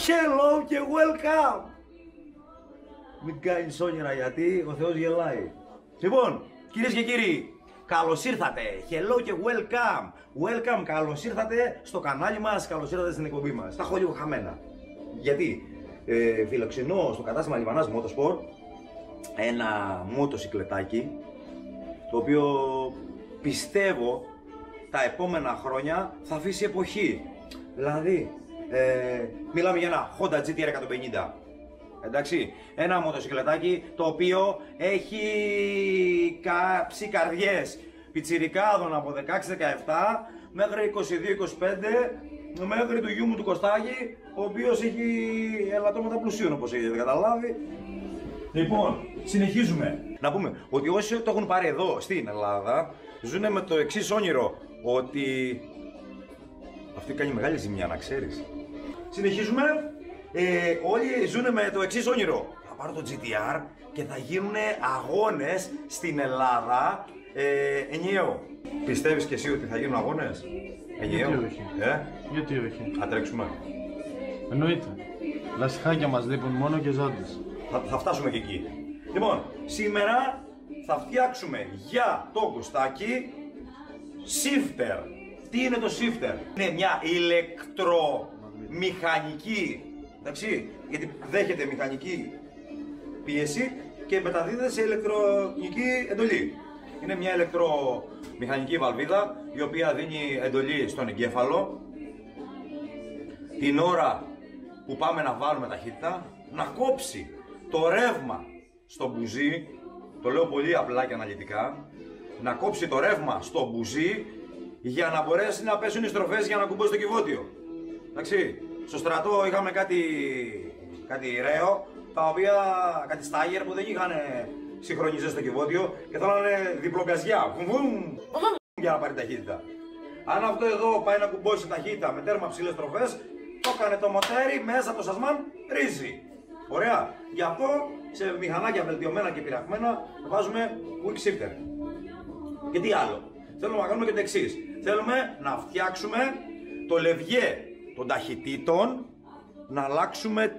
Hello και welcome! Μην κάνεις όνειρα γιατί ο Θεός γελάει. Λοιπόν, κυρίες και κύριοι, καλώς ήρθατε. Hello και welcome. Welcome, καλώς ήρθατε στο κανάλι μας, καλώς ήρθατε στην εκπομπή μας. Τα έχω λίγο χαμένα. Γιατί φιλοξενώ στο κατάστημα Λιβανάς Motorsport ένα μοτοσικλετάκι το οποίο πιστεύω τα επόμενα χρόνια θα αφήσει εποχή. Δηλαδή, μιλάμε για ένα Honda GTR 150. Εντάξει, ένα μοτοσικλετάκι το οποίο έχει κάψει καρδιές πιτσιρικάδων από 16-17 μέχρι 22-25, μέχρι του γιού μου του Κωστάκη, ο οποίος έχει ελαττώματα πλουσίων, όπως έχετε καταλάβει. Λοιπόν, συνεχίζουμε. Να πούμε ότι όσοι το έχουν πάρει εδώ στην Ελλάδα ζουν με το εξής όνειρο, ότι αυτή κάνει μεγάλη ζημιά, να ξέρεις. Συνεχίζουμε. Όλοι ζουν με το εξής όνειρο. Θα πάρω το GTR και θα γίνουν αγώνες στην Ελλάδα ενιαίο. Πιστεύεις και εσύ ότι θα γίνουν αγώνες ενιαίο? Γιατί όχι. Γιατί όχι. Θα τρέξουμε. Εννοείται. Λασιχάκια μας λείπουν μόνο και ζώντες. Θα φτάσουμε και εκεί. Λοιπόν, σήμερα θα φτιάξουμε για το Κωστάκι shifter. Τι είναι το shifter? Είναι μια ηλεκτρομηχανική, εντάξει, γιατί δέχεται μηχανική πίεση και μεταδίδεται σε ηλεκτρονική εντολή. Είναι μια ηλεκτρομηχανική βαλβίδα η οποία δίνει εντολή στον εγκέφαλο την ώρα που πάμε να βάλουμε ταχύτητα, να κόψει το ρεύμα στο μπουζί, το λέω πολύ απλά και αναλυτικά, να κόψει το ρεύμα στο μπουζί για να μπορέσει να πέσουν οι στροφές για να κουμπώσει το κυβότιο. Εντάξει, στο στρατό είχαμε κάτι ρέο, τα οποία, κάτι στάγερ που δεν είχαν συγχρονιστεί στο κυβότιο και θέλανε διπλογκαζιά, για να πάρει ταχύτητα. Αν αυτό εδώ πάει να κουμπώσει ταχύτητα με τέρμα ψηλές στροφές, το έκανε το μοτέρι μέσα το σασμάν ρύζι. Ωραία. Γι' αυτό σε μηχανάκια βελτιωμένα και πειραγμένα βάζουμε quick shifter. Και τι άλλο? Θέλουμε να κάνουμε και το εξής. Θέλουμε να φτιάξουμε το λευγέ των ταχυτήτων, να αλλάξουμε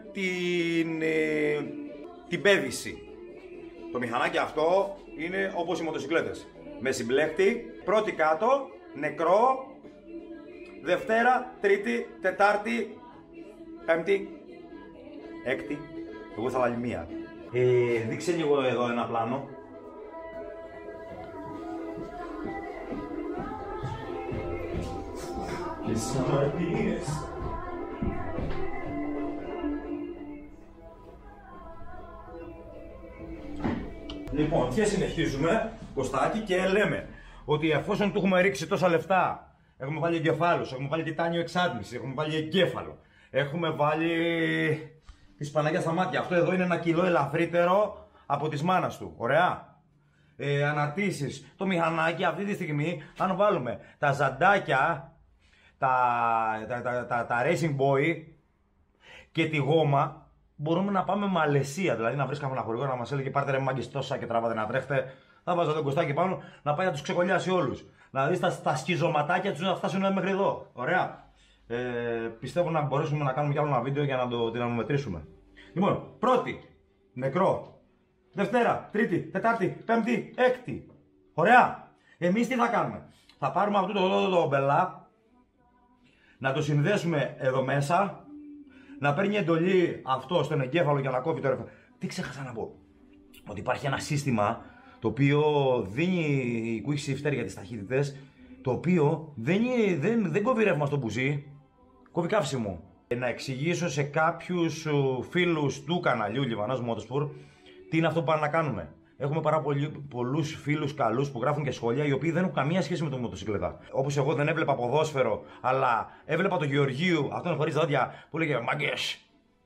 την πέδηση. Το μηχανάκι αυτό είναι όπως οι μοτοσικλέτες. Με συμπλέκτη, πρώτη κάτω, νεκρό, Δευτέρα, Τρίτη, Τετάρτη, Πέμπτη, Έκτη. Εγώ θα βάλει μία. Δείξε λίγο εδώ ένα πλάνο. Λοιπόν, και συνεχίζουμε, Κωστάκι, και λέμε ότι εφόσον του έχουμε ρίξει τόσα λεφτά, έχουμε βάλει εγκεφάλους, έχουμε βάλει τιτάνιο εξάτμιση, έχουμε βάλει εγκέφαλο, έχουμε βάλει της Παναγιάς στα μάτια. Αυτό εδώ είναι 1 κιλό ελαφρύτερο από της μάνας του, ωραία. Αναρτήσεις, το μηχανάκι αυτή τη στιγμή, αν βάλουμε τα ζαντάκια, τα Racing Boy και τη γόμα, μπορούμε να πάμε Μαλαισία. Δηλαδή να βρίσκαμε ένα χορηγό να μας έλεγε πάρτε ρε μάγκες τόσα και τραβάτε να τρέχετε. Θα βάζω τον Κωστάκι πάνω να πάει να τους ξεκολλιάσει όλους. Να δεις τα σκιζωματάκια τους να φτάσουν μέχρι εδώ. Ωραία. Πιστεύω να μπορέσουμε να κάνουμε κι άλλο ένα βίντεο για να το δυναμομετρήσουμε. Λοιπόν, πρώτη, νεκρό. Δευτέρα, Τρίτη, Τετάρτη, Πέμπτη, Έκτη. Ωραία. Εμείς τι θα κάνουμε? Θα πάρουμε αυτό το μπελά, να το συνδέσουμε εδώ μέσα, να παίρνει εντολή αυτό στον εγκέφαλο για να κόβει το ρεύμα. Τι ξέχασα να πω? Ότι υπάρχει ένα σύστημα το οποίο δίνει quick shifter για τις ταχύτητες, το οποίο δεν κόβει ρεύμα στο μπουζί, κόβει καύσιμο. Να εξηγήσω σε κάποιους φίλους του καναλιού Λιβανάς Motorsport τι είναι αυτό που πάνε να κάνουμε. Έχουμε πάρα πολλούς φίλους καλούς που γράφουν και σχόλια οι οποίοι δεν έχουν καμία σχέση με το μοτοσυκλέτα. Όπως εγώ δεν έβλεπα ποδόσφαιρο, αλλά έβλεπα τον Γεωργίου, αυτόν χωρίς δόντια, που λέγε μάγκες.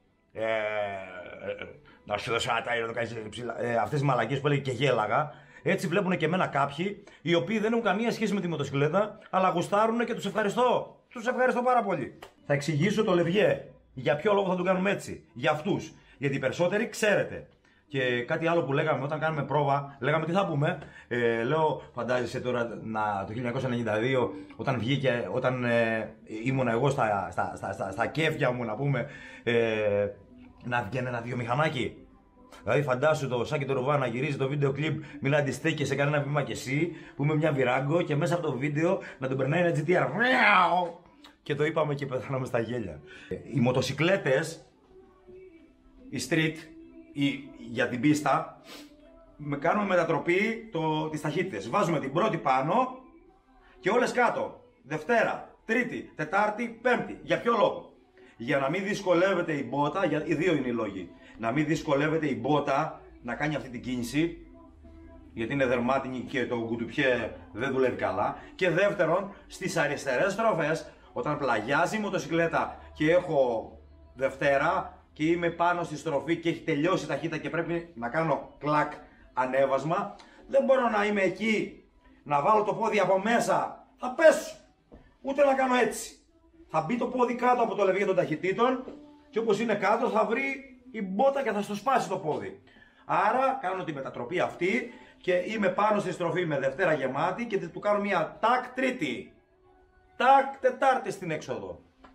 Να σου δώσω ένα τάιρο, να κάνεις ψηλά. Αυτές τις μαλακίες που έλεγε και γέλαγα. Έτσι βλέπουν και εμένα κάποιοι οι οποίοι δεν έχουν καμία σχέση με τη μοτοσυκλέτα, αλλά γουστάρουν και τους ευχαριστώ. Τους ευχαριστώ πάρα πολύ. Θα εξηγήσω το λευγέ. Για ποιο λόγο θα το κάνουμε έτσι? Για αυτούς. Γιατί οι περισσότεροι ξέρετε. Και κάτι άλλο που λέγαμε όταν κάνουμε πρόβα, λέγαμε τι θα πούμε. Λέω, φαντάζεσαι τώρα το 1992, όταν βγήκε, όταν ήμουνα εγώ στα κέφια μου, να πούμε, να βγαίνει ένα βιομηχανάκι. Δηλαδή, φαντάσου το Σάκη το Ρουβά να γυρίζει το βίντεο κλιπ, μην αντιστέκει σε κανένα βήμα κι εσύ, που είμαι μια βυράγκο και μέσα από το βίντεο να τον περνάει ένα GTR. Και το είπαμε και πεθάναμε στα γέλια. Οι μοτοσικλέτες, η street, για την πίστα, κάνουμε μετατροπή τις ταχύτητες. Βάζουμε την πρώτη πάνω και όλες κάτω. Δευτέρα, Τρίτη, Τετάρτη, Πέμπτη. Για ποιο λόγο? Για να μην δυσκολεύεται η μπότα, οι δύο είναι οι λόγοι. Να μην δυσκολεύεται η μπότα να κάνει αυτή την κίνηση, γιατί είναι δερμάτινη και το κουτουπιέ δεν δουλεύει καλά. Και δεύτερον, στις αριστερές στροφές, όταν πλαγιάζει η μοτοσικλέτα και έχω Δευτέρα και είμαι πάνω στη στροφή και έχει τελειώσει η ταχύτητα και πρέπει να κάνω κλακ ανέβασμα, δεν μπορώ να είμαι εκεί, να βάλω το πόδι από μέσα, θα πέσω, ούτε να κάνω έτσι. Θα μπει το πόδι κάτω από το λευγέ των ταχυτήτων και όπως είναι κάτω θα βρει η μπότα και θα στο σπάσει το πόδι. Άρα κάνω τη μετατροπή αυτή και είμαι πάνω στη στροφή με Δευτέρα γεμάτη και του κάνω μια τάκ Τρίτη, τάκ Τετάρτη στην έξοδο.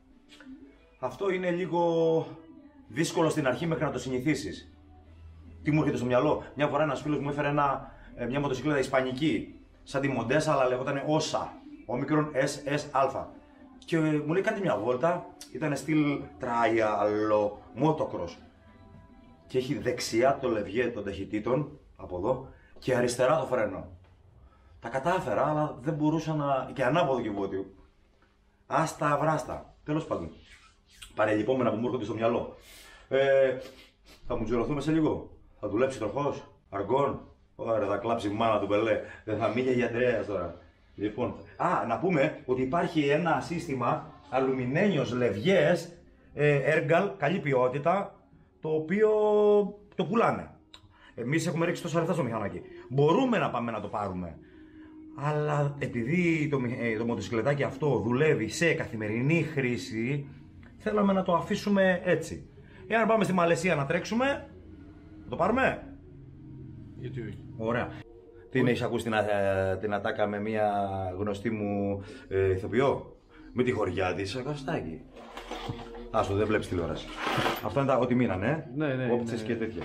Αυτό είναι λίγο δύσκολο στην αρχή μέχρι να το συνηθίσεις. Τι μου έρχεται στο μυαλό? Μια φορά ένας φίλος μου έφερε μια μοτοσυκλέτα ισπανική, σαν τη Μοντέσα, αλλά λεγόταν Όσα, όμικρον SSα. Και μου λέει κάτι μια βόλτα, ήταν στυλ trial motocross. Και έχει δεξιά το λευγέ των ταχυτήτων, από εδώ, και αριστερά το φρένο. Τα κατάφερα, αλλά δεν μπορούσα να... και ανάποδο κυβότιο. Άστα βράστα. Τέλος πάντων. Παρελειπόμενα που μου έρχονται στο μυαλό. Θα μου τζουρωθούμε σε λίγο. Θα δουλέψει τροχός, αργών. Ωραία, θα κλάψει η μάνα του Μπελέ. Δεν θα μείνει για Αντρέας τώρα. Λοιπόν, να πούμε ότι υπάρχει ένα σύστημα αλουμινένιος λευγές, Ergal, καλή ποιότητα, το οποίο το πουλάνε. Εμείς έχουμε ρίξει τόσα λεφτά στο μηχανάκι. Μπορούμε να πάμε να το πάρουμε. Αλλά επειδή το μοτοσυκλετάκι αυτό δουλεύει σε καθημερινή χρήση, θέλαμε να το αφήσουμε έτσι. Εάν πάμε στη Μαλαισία να τρέξουμε, θα το πάρουμε. Γιατί όχι. Ωραία. Την έχεις ακούσει την ατάκα με μια γνωστή μου ηθοποιό? Με τη χωριά της, Κωστάκη. Άσο, δεν βλέπεις τηλεόραση. Αυτά είναι ό,τι μείνανε, Ναι. όπτσες και τέτοια.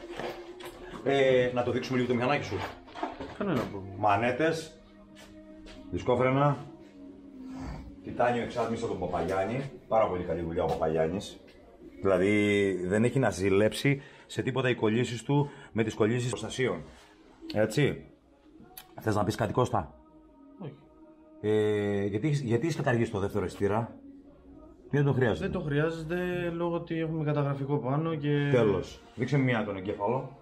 Να το δείξουμε λίγο το μηχανάκι σου. Κανένα πρόβλημα. Μανέτες, δισκόφρενα, τιτάνιο εξάτμιση από τον Παπαγιάννη. Πάρα πολύ καλή δουλειά ο Παπαγιάννης. Δηλαδή δεν έχει να ζηλέψει σε τίποτα οι κολλήσεις του με τις κολλήσεις προστασίων. Έτσι. Θες να πεις κάτι, Κώστα? Όχι. Γιατί έχεις καταργήσει το δεύτερο αισθήρα? Τι δεν το χρειάζεται? Δεν το χρειάζεται λόγω ότι έχουμε καταγραφικό πάνω και... Τέλος. Δείξε μια τον εγκέφαλο.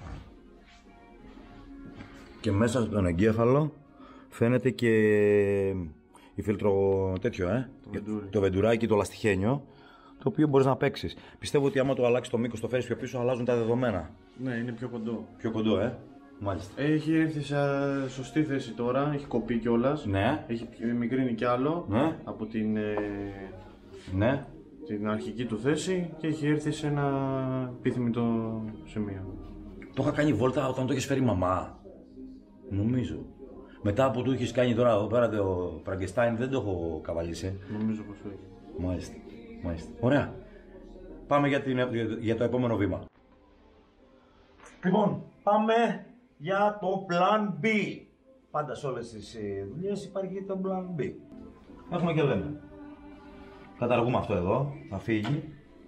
Και μέσα στον εγκέφαλο φαίνεται και η φίλτρο τέτοιο, το βεντουράκι, το λαστιχένιο, το οποίο μπορείς να παίξεις. Πιστεύω ότι άμα το αλλάξει το μήκος, το φέρεις πιο πίσω, αλλάζουν τα δεδομένα. Ναι, είναι πιο κοντό. Πιο κοντό, μάλιστα. Έχει έρθει σε σωστή θέση τώρα, έχει κοπεί κιόλας. Ναι. Έχει μικρύνει κι άλλο από την αρχική του θέση και έχει έρθει σε ένα επιθυμητό σημείο. Το είχα κάνει βόλτα όταν το έχεις φέρει η μαμά. Νομίζω. Μετά που του έχεις κάνει τώρα εδώ πέρα το Φραγκεστάιν, δεν το έχω καβαλήσει. Νομίζω πως όχι. Μάλιστα. Ωραία. Πάμε για το επόμενο βήμα. Λοιπόν, πάμε για το Plan B. Πάντα σε όλες τις δουλειές υπάρχει το Plan B. Έχουμε και λέμε. Καταργούμε αυτό εδώ, θα φύγει.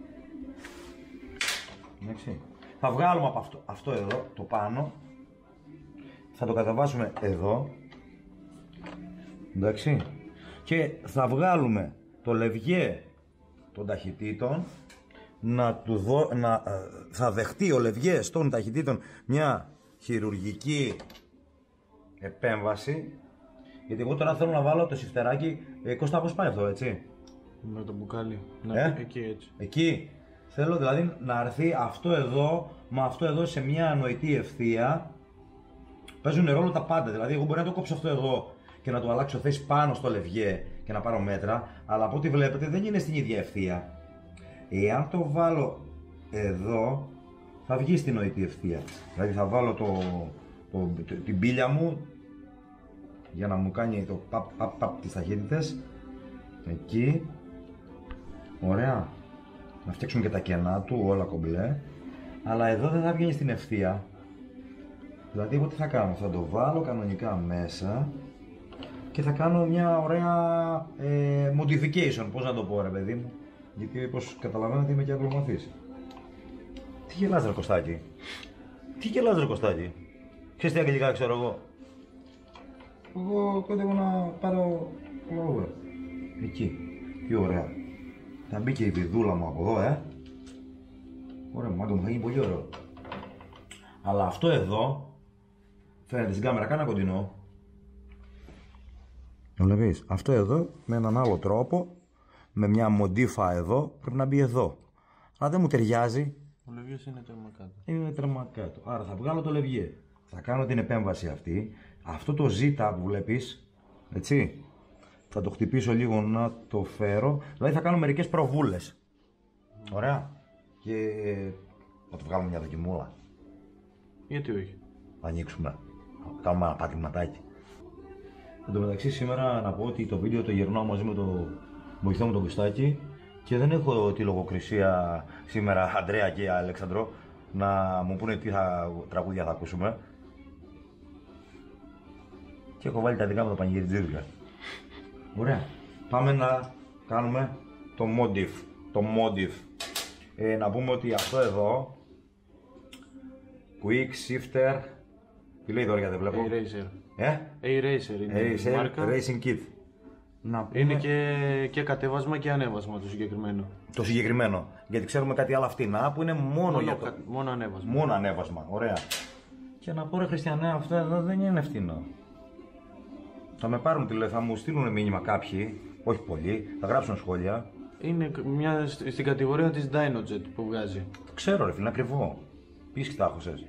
Εντάξει. Θα βγάλουμε από αυτό εδώ, το πάνω. Θα το καταβάσουμε εδώ. Εντάξει. Και θα βγάλουμε το λευγέ των ταχυτήτων. Θα δεχτεί ο λευγές των ταχυτήτων μια χειρουργική επέμβαση. Γιατί εγώ τώρα θέλω να βάλω το σιφτεράκι. Κώστα, πώς πάει αυτό, έτσι? Με το μπουκάλι. Εκεί έτσι. Εκεί. Θέλω δηλαδή να έρθει αυτό εδώ με αυτό εδώ σε μια ανοητή ευθεία. Παίζουν ρόλο τα πάντα. Δηλαδή, εγώ μπορεί να το κόψω αυτό εδώ και να το αλλάξω θέση πάνω στο λευγέ και να πάρω μέτρα. Αλλά από ό,τι βλέπετε δεν είναι στην ίδια ευθεία. Εάν το βάλω εδώ, θα βγει στην νοητή ευθεία. Δηλαδή θα βάλω την πύλια μου για να μου κάνει το παπ τις ταχύτητες. Εκεί. Ωραία. Να φτιάξουμε και τα κενά του, όλα κομπλέ. Αλλά εδώ δεν θα βγαίνει στην ευθεία. Δηλαδή εγώ τι θα κάνω, θα το βάλω κανονικά μέσα και θα κάνω μια ωραία modification, πώς να το πω ρε παιδί μου. Γιατί όπως καταλαβαίνετε είμαι και αγγλομαθής. Τι γελάς ρε Κωστάκη. Τι γελάς ρε Κωστάκη. Ξέρεις τι αγγλικά ξέρω εγώ. Εγώ κόντευω να πάρω over. Εκεί. Τι ωραία. Θα μπει και η βιδούλα μου από εδώ, Ωραία, μάγκα μου θα γίνει πολύ ωραίο. Αλλά αυτό εδώ φαίνεται στην κάμερα, κάνα κοντινό. Βλέπεις, αυτό εδώ με έναν άλλο τρόπο, με μια μοντίφα εδώ, πρέπει να μπει εδώ. Αλλά δεν μου ταιριάζει. Ο λευγιές είναι τέρμα κάτω. Είναι τέρμα κάτω. Άρα θα βγάλω το λευγιέ. Θα κάνω την επέμβαση αυτή. Αυτό το ζήτα που βλέπεις, έτσι, θα το χτυπήσω λίγο να το φέρω. Δηλαδή θα κάνω μερικές προβούλες. Ωραία. Και θα το βγάλουμε μια δοκιμούλα. Γιατί όχι. Θα ανοίξουμε. Θα κάνουμε ένα πατηματάκι. Εν τω μεταξύ σήμερα να πω ότι το βίντεο το γυρνάω μαζί με το βοηθό μου τον Κωστάκη και δεν έχω τη λογοκρισία σήμερα Αντρέα και Αλέξανδρο να μου πούνε τι τραγούδια θα ακούσουμε. Και έχω βάλει τα δικά μου τα πανηγυριτζίδικα. Ωραία. Πάμε να κάνουμε το modif. Να πούμε ότι αυτό εδώ Quick Shifter. Τι λέει τώρα δεν βλέπω. A-Racer. A-Racer είναι η μάρκα. Racing Kit. Είναι και κατέβασμα και ανέβασμα το συγκεκριμένο. Το συγκεκριμένο. Γιατί ξέρουμε κάτι άλλο φτηνά που είναι μόνο για το... Μόνο ανέβασμα. Μόνο ανέβασμα. Ωραία. Και να πω ρε Χριστιανέ, αυτό εδώ δεν είναι φτηνό. Θα με πάρουν θα μου στείλουν μήνυμα κάποιοι, όχι πολλοί, θα γράψουν σχόλια. Είναι στην κατηγορία της Dynojet που βγάζει. Ξέρω ρε φίλε, είναι ακριβό. Πεις και τα άχωσες.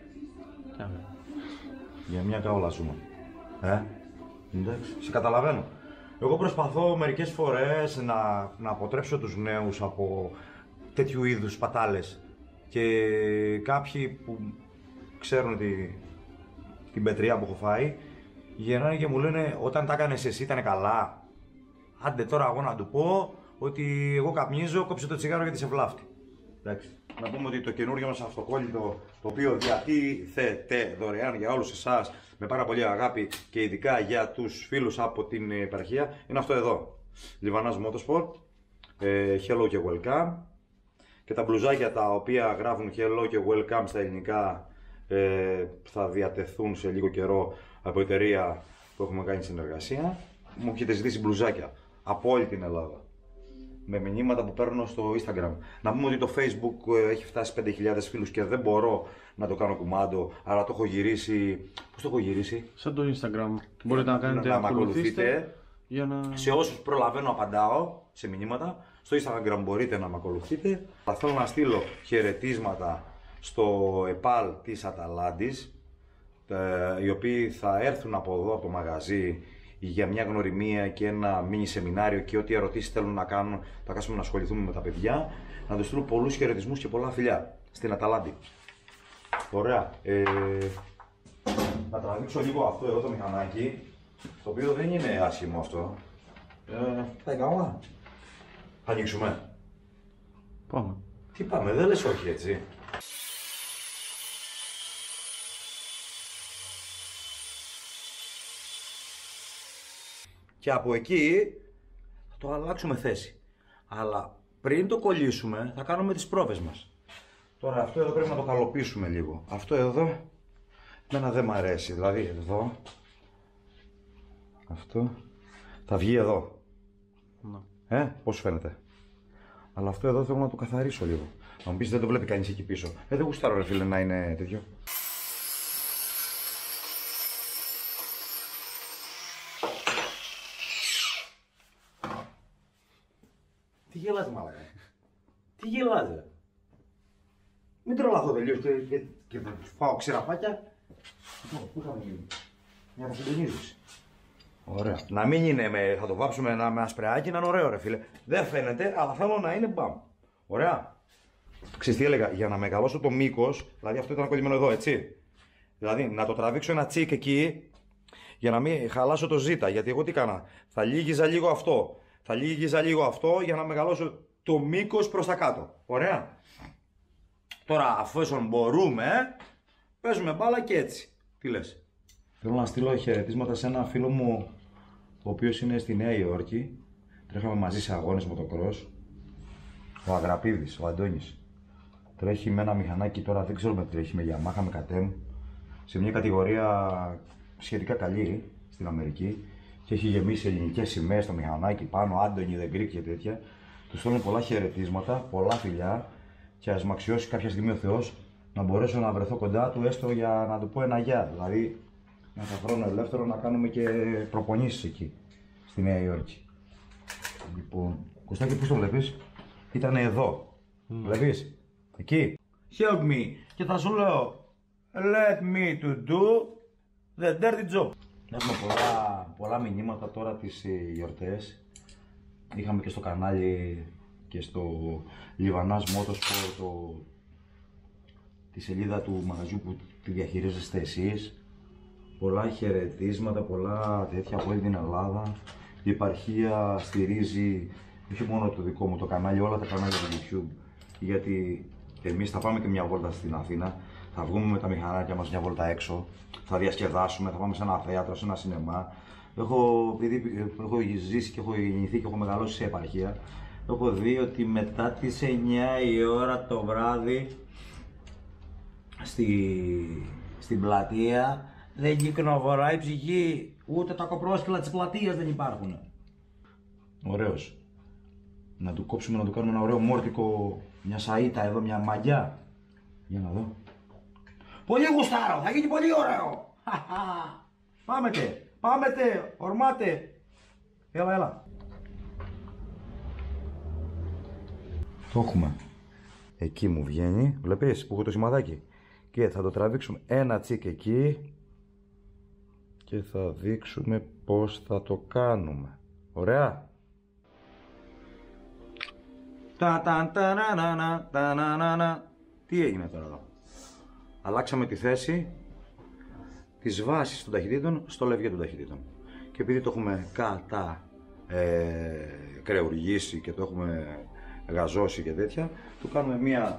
Για μια καόλα ζούμε. Εντάξει, σε καταλαβαίνω. Εγώ προσπαθώ μερικές φορές να αποτρέψω τους νέους από τέτοιου είδους πατάλες. Και κάποιοι που ξέρουν την πετριά που έχω φάει, γυρνάνε και μου λένε όταν τα έκανες εσύ ήταν καλά. Άντε τώρα εγώ να του πω ότι εγώ καπνίζω, κόψε το τσιγάρο γιατί σε βλάφτει. Εντάξει. Να πούμε ότι το καινούργιο μας αυτοκόλλητο, το οποίο διατίθεται δωρεάν για όλους εσάς με πάρα πολύ αγάπη και ειδικά για τους φίλους από την επαρχία, είναι αυτό εδώ. Λιβανάς Motorsport, hello και welcome. Και τα μπλουζάκια τα οποία γράφουν hello και welcome στα ελληνικά θα διατεθούν σε λίγο καιρό από εταιρεία που έχουμε κάνει συνεργασία. Μου έχετε ζητήσει μπλουζάκια από όλη την Ελλάδα. Με μηνύματα που παίρνω στο Instagram. Να πούμε ότι το Facebook έχει φτάσει 5.000 φίλους και δεν μπορώ να το κάνω κουμάντο, αλλά το έχω γυρίσει. Πώς το έχω γυρίσει? Σαν το Instagram. Μπορείτε να κάνετε να με ακολουθείτε. Για να... Σε όσους προλαβαίνω απαντάω σε μηνύματα. Στο Instagram μπορείτε να με ακολουθείτε. Θα θέλω να στείλω χαιρετίσματα στο ΕΠΑΛ της Αταλάντης, οι οποίοι θα έρθουν από εδώ, από το μαγαζί, για μια γνωριμία και ένα μίνι σεμινάριο και ό,τι ερωτήσεις θέλουν να κάνουν, θα κάτσουμε να ασχοληθούμε με τα παιδιά. Να τους στείλω πολλούς χαιρετισμούς και πολλά φιλιά στην Αταλάντη. Ωραία. Να τραβήξω λίγο αυτό εδώ το μηχανάκι, το οποίο δεν είναι άσχημο αυτό. Πάει καλά. Θα ανοίξουμε. Πάμε. Τι πάμε, δεν λες όχι έτσι. Και από εκεί θα το αλλάξουμε θέση. Αλλά πριν το κολλήσουμε θα κάνουμε τις πρόβες μας. Τώρα αυτό εδώ πρέπει να το καλοποιήσουμε λίγο. Αυτό εδώ εμένα δεν μ' αρέσει. Δηλαδή εδώ, αυτό θα βγει εδώ. Πώς φαίνεται. Αλλά αυτό εδώ θέλω να το καθαρίσω λίγο. Να μου πεις δεν το βλέπει κανείς εκεί πίσω. Δεν γουστάρω ρε φίλε να είναι τέτοιο. Τι γελάς μαλάκα. Τι γελάς ρε. Μην τρολαθώ τελείως και θα φάω ξηραφάκια. Πού είχαμε γίνει. Για να συντονίζεις. Ωραία. Να μην είναι θα το βάψουμε με ασπρεάκι, να είναι ωραίο ρε φίλε. Δεν φαίνεται, αλλά θέλω να είναι μπαμ. Ωραία. Ξέρεις τι έλεγα, για να μεγαλώσω το μήκος, δηλαδή αυτό ήταν κολλημένο εδώ, έτσι. Δηλαδή να το τραβήξω ένα τσίκ εκεί, για να μην χαλάσω το ζήτα. Γιατί εγώ τι έκανα, θα λύγιζα λίγο αυτό. Θα λύγιζα λίγο αυτό για να μεγαλώσω το μήκος προς τα κάτω. Ωραία. Τώρα, αφού μπορούμε, παίζουμε μπάλα και έτσι. Τι λες? Θέλω να στείλω χαιρετίσματα σε ένα φίλο μου, ο οποίος είναι στη Νέα Υόρκη. Τρέχαμε μαζί σε αγώνες motocross. Ο Αγραπίδης, ο Αντώνης. Τρέχει με ένα μηχανάκι τώρα, δεν ξέρω με τι τρέχει, με Yamaha, με KTM. Σε μια κατηγορία σχετικά καλή στην Αμερική. Και έχει γεμίσει ελληνικές σημαίες στο μηχανάκι πάνω, Άντωνη, The Greek και τέτοια. Του στέλνω πολλά χαιρετίσματα, πολλά φιλιά. Και ας μ' αξιώσει κάποια στιγμή ο Θεός να μπορέσω να βρεθώ κοντά του, έστω για να του πω ένα γεια. Δηλαδή, να θα χρόνο ελεύθερο να κάνουμε και προπονήσεις εκεί, στη Νέα Υόρκη. Λοιπόν, Κωστάκη, πώς το βλέπεις? Ήτανε εδώ. Βλέπεις? Εκεί. Help me. Και θα σου λέω, let me to do the dirty job. Έχουμε πολλά μηνύματα τώρα τις γιορτές. Είχαμε και στο κανάλι και στο Livanas Motorsport τη σελίδα του μαγαζιού που τη διαχειρίζεστε εσείς. Πολλά χαιρετίσματα, πολλά τέτοια από όλη την Ελλάδα. Η επαρχία στηρίζει όχι μόνο το δικό μου το κανάλι, όλα τα κανάλια του YouTube. Γιατί εμείς θα πάμε και μια βόλτα στην Αθήνα. Θα βγούμε με τα μηχανάκια μας μια βόλτα έξω. Θα διασκεδάσουμε, θα πάμε σε ένα θέατρο, σε ένα σινεμά. Επειδή έχω ζήσει και έχω γεννηθεί και έχω μεγαλώσει σε επαρχία, έχω δει ότι μετά τις 9 η ώρα το βράδυ στην πλατεία δεν κυκλοφοράει η ψυχή, ούτε τα κοπρόσκυλα της πλατείας δεν υπάρχουν. Ωραίος. Να του κόψουμε, να του κάνουμε ένα ωραίο μόρτικο, μια σαΐτα εδώ, μια μαγιά. Για να δω. Πολύ γουστάρω, θα γίνει πολύ ωραίο. Πάμετε, ορμάτε. Έλα. Το έχουμε. Εκεί μου βγαίνει, βλέπεις που έχω το σημαδάκι. Και θα το τραβήξουμε ένα τσίκ εκεί και θα δείξουμε πώς θα το κάνουμε. Ωραία. Τι έγινε τώρα εδώ? Αλλάξαμε τη θέση της βάσης των ταχυτήτων στο λευγέ των ταχυτήτων. Και επειδή το έχουμε κρεουργήσει και το έχουμε γαζώσει και τέτοια, του κάνουμε μία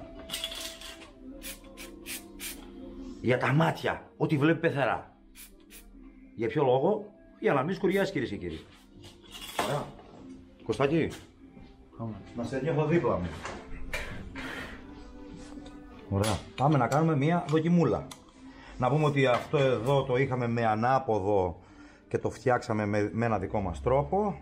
για τα μάτια, ό,τι βλέπει πεθερά. Για ποιο λόγο? Για να μην σκουριάσει, κυρίες και κύριοι. Ωραία. Κωστάκη, να σε νιώθω δίπλα μου. Ωραία. Πάμε να κάνουμε μία δοκιμούλα. Να πούμε ότι αυτό εδώ το είχαμε με ανάποδο και το φτιάξαμε με ένα δικό μας τρόπο.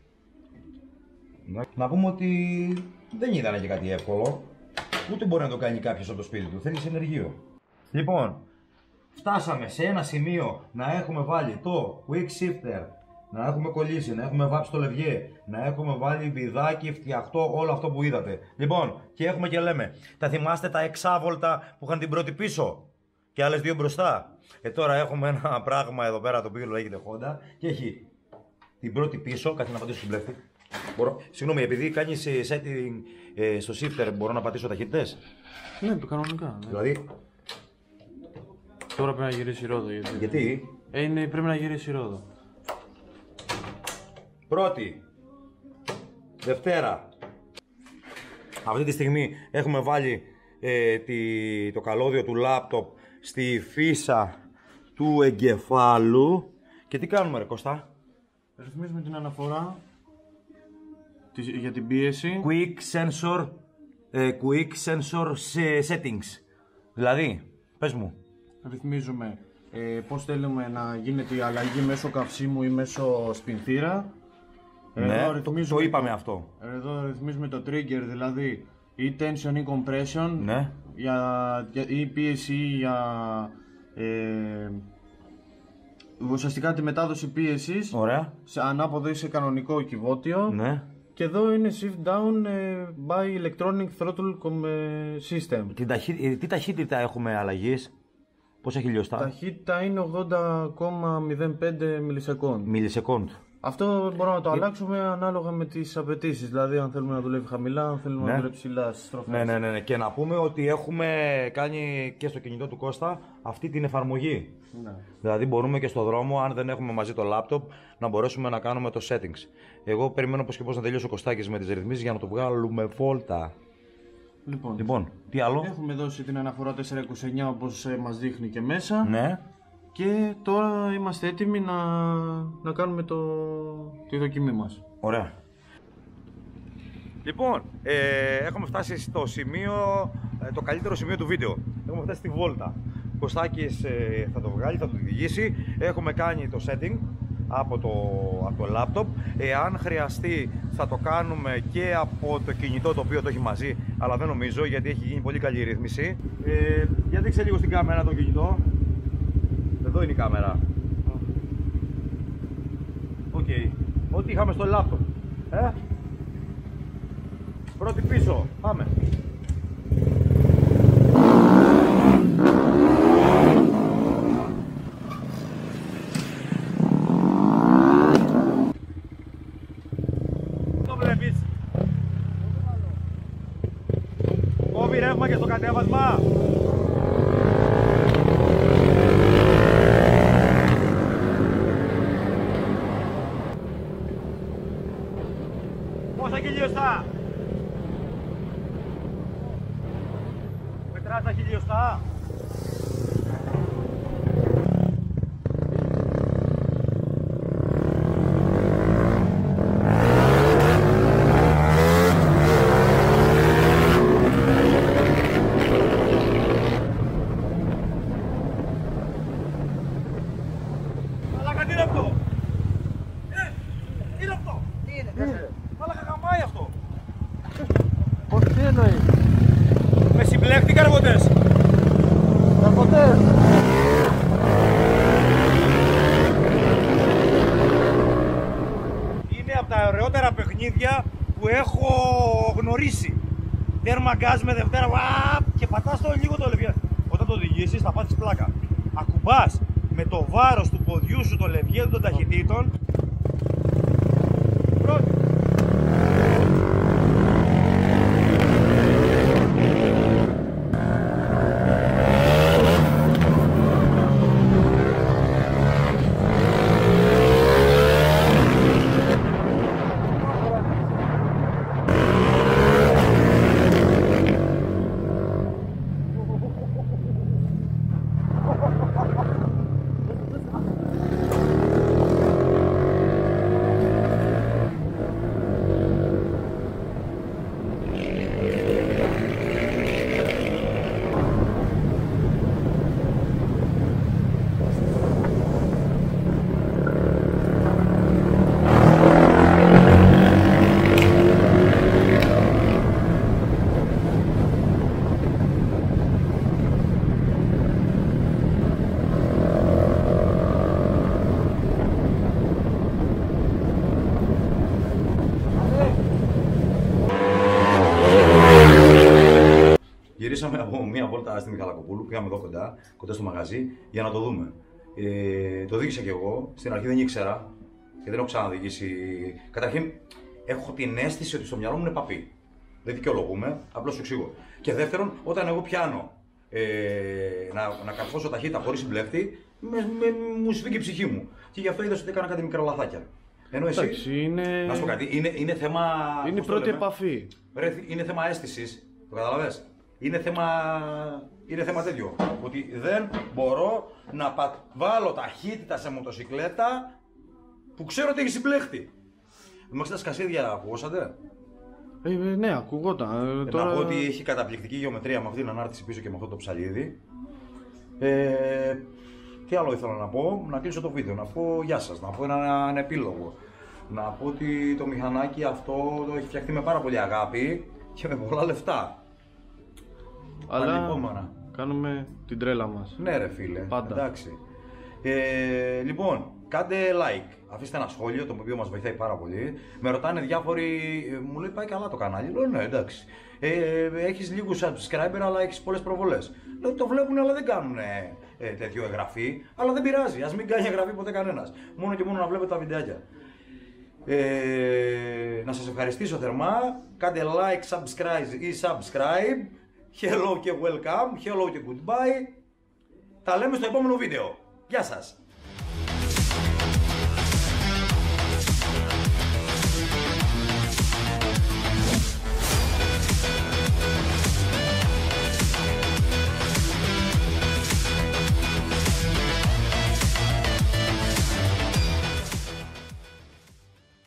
Να πούμε ότι δεν ήταν και κάτι εύκολο. Ούτε μπορεί να το κάνει κάποιος από το σπίτι του. Θέλει συνεργείο. Λοιπόν, φτάσαμε σε ένα σημείο να έχουμε βάλει το quick shifter, να έχουμε κολλήσει, να έχουμε βάψει το λευγέ, να έχουμε βάλει βιδάκι, φτιαχτό, όλο αυτό που είδατε. Λοιπόν, και έχουμε και λέμε, τα θυμάστε τα 6 βόλτα που είχαν την πρώτη πίσω και άλλες 2 μπροστά? Τώρα έχουμε ένα πράγμα εδώ πέρα το οποίο λέγεται Honda και έχει την πρώτη πίσω, κάτι να πατήσω στον πλέφτη. Συγγνώμη, επειδή κάνεις setting στο shifter, μπορώ να πατήσω ταχύτητες? Ναι, κανονικά. Ναι. Δηλαδή, τώρα πρέπει να γυρίσει η ρόδο. γιατί? Πρέπει να γυρίσει η ρόδο. Πρώτη, Δευτέρα. Αυτή τη στιγμή έχουμε βάλει το καλώδιο του λάπτοπ στη φύσα του εγκεφάλου. Και τι κάνουμε ρε Κώστα? Ρυθμίζουμε την αναφορά για την πίεση. Quick sensor settings. Δηλαδή, πες μου. Ρυθμίζουμε πώς θέλουμε να γίνεται η αλλαγή μέσω καυσίμου ή μέσω σπινθήρα. Ναι, το είπαμε αυτό. Εδώ ρυθμίζουμε το trigger, δηλαδή ή tension ή compression, ναι. ή πίεση ή για ουσιαστικά τη μετάδοση πίεσης. Ωραία. Σε ανάποδο ή σε κανονικό κυβότιο. Ναι. Και εδώ είναι shift down by electronic throttle system. Τι ταχύτητα έχουμε αλλαγής? Πόσα χιλιοστά? Ταχύτητα είναι 80,05 μιλισεκόντ. Μιλισεκόντ. Αυτό μπορούμε να το αλλάξουμε ανάλογα με τις απαιτήσεις. Δηλαδή, αν θέλουμε να δουλεύει χαμηλά, αν θέλουμε να δουλεύει ψηλά στις στροφές. Ναι. Και να πούμε ότι έχουμε κάνει και στο κινητό του Κώστα αυτή την εφαρμογή. Ναι. Δηλαδή, μπορούμε και στο δρόμο, αν δεν έχουμε μαζί το laptop, να μπορέσουμε να κάνουμε το settings. Εγώ περιμένω πώς και πώς να τελειώσει ο Κωστάκης με τις ρυθμίσεις για να το βγάλουμε βόλτα. Λοιπόν, τι άλλο? Έχουμε δώσει την αναφορά 429 όπως μας δείχνει και μέσα. Ναι. Και τώρα είμαστε έτοιμοι να κάνουμε τη δοκιμή μας. Ωραία. Λοιπόν, έχουμε φτάσει στο σημείο, το καλύτερο σημείο του βίντεο. Έχουμε φτάσει στη βόλτα. Ο Κωστάκης θα το βγάλει, θα το οδηγήσει. Έχουμε κάνει το setting από το laptop. Εάν χρειαστεί θα το κάνουμε και από το κινητό το οποίο το έχει μαζί, αλλά δεν νομίζω γιατί έχει γίνει πολύ καλή ρύθμιση. Για δείξε λίγο στην κάμερα το κινητό. Εδώ είναι η κάμερα. Οκ. Ό,τι είχαμε στο laptop. Πρώτη πίσω. Πάμε. Το βλέπεις. Κόβει ρεύμα και στο κατέβασμα. Πόσα χιλιοστά? Μετράς τα χιλιοστά? Μαλάκα, τι είναι αυτό? Τι είναι αυτό? Τι είναι? Μαλάκα, καμπάει αυτό. Πώς, τι εννοεί? Με συμπλέκτη καρβωτές. Καρβωτές. Είναι από τα ωραιότερα παιχνίδια που έχω γνωρίσει. Τέρμα γκάζ με Δευτέρα, και πατάς το λίγο το λευγέ. Όταν το οδηγήσεις θα πάθεις πλάκα. Ακουμπάς με το βάρος του ποδιού σου το λευγέ των ταχυτήτων. Πρώτη. Γυρίσαμε από μία βόλτα στη Μιχαλακοπούλου, πήγαμε εδώ κοντά στο μαγαζί, για να το δούμε. Το οδήγησα κι εγώ. Στην αρχή δεν ήξερα, γιατί δεν έχω ξαναδηγήσει. Καταρχήν, έχω την αίσθηση ότι στο μυαλό μου είναι παπί. Δεν δικαιολογούμε, απλώς σου εξηγώ. Και δεύτερον, όταν εγώ πιάνω να καρφώσω ταχύτητα χωρίς συμπλέκτη, μου σφίγγει η ψυχή μου. Και γι' αυτό είδα ότι έκανα κάτι μικρά λαθάκια. Ενώ εσύ. Εντάξει, είναι... Να σου πω κάτι, είναι θέμα. Είναι η πρώτη επαφή. Είναι θέμα αίσθησης, το καταλαβες. Είναι θέμα τέτοιο. Ότι δεν μπορώ να βάλω ταχύτητα σε μοτοσυκλέτα που ξέρω ότι έχει συμπλέχτη. Είμαστε τα σκασίδια, ακούσατε? Ναι, ακουγόταν. Να πω ότι έχει καταπληκτική γεωμετρία με αυτή την ανάρτηση πίσω και με αυτό το ψαλίδι. Τι άλλο ήθελα να πω? Να κλείσω το βίντεο, να πω γεια σας, να πω έναν επίλογο. Να πω ότι το μηχανάκι αυτό το έχει φτιαχτεί με πάρα πολύ αγάπη και με πολλά λεφτά. Αλλά κάνουμε την τρέλα μας. Ναι ρε φίλε, πάντα. Εντάξει. Λοιπόν, κάντε like, αφήστε ένα σχόλιο, το οποίο μας βοηθάει πάρα πολύ. Με ρωτάνε διάφοροι, μου λέει πάει καλά το κανάλι, λέω ναι εντάξει. Έχεις λίγους subscriber αλλά έχεις πολλές προβολές. Λέω το βλέπουν αλλά δεν κάνουν τέτοιο εγγραφή, αλλά δεν πειράζει, ας μην κάνει εγγραφή ποτέ κανένας. Μόνο και μόνο να βλέπετε τα βιντεάκια. Να σας ευχαριστήσω θερμά. Κάντε like, subscribe ή subscribe. Hello και welcome, hello και goodbye. Τα λέμε στο επόμενο βίντεο. Γεια σας.